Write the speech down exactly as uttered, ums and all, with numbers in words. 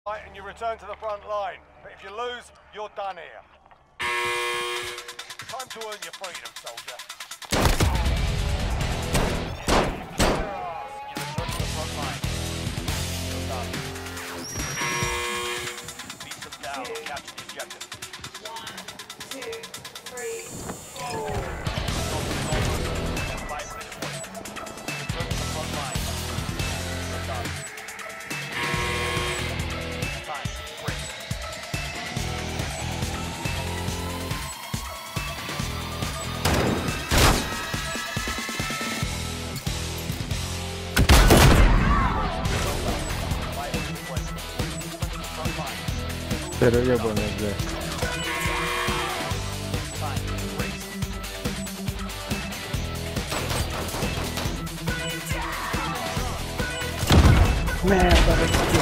And you return to the front line. But if you lose, you're done here. Time to earn your freedom, soldier. You return to the front line. You're done. Beat them down and capture the objective. One, two, three, four. Five minutes. Return to the front line. You're done. Pero ya ponerle. Merda,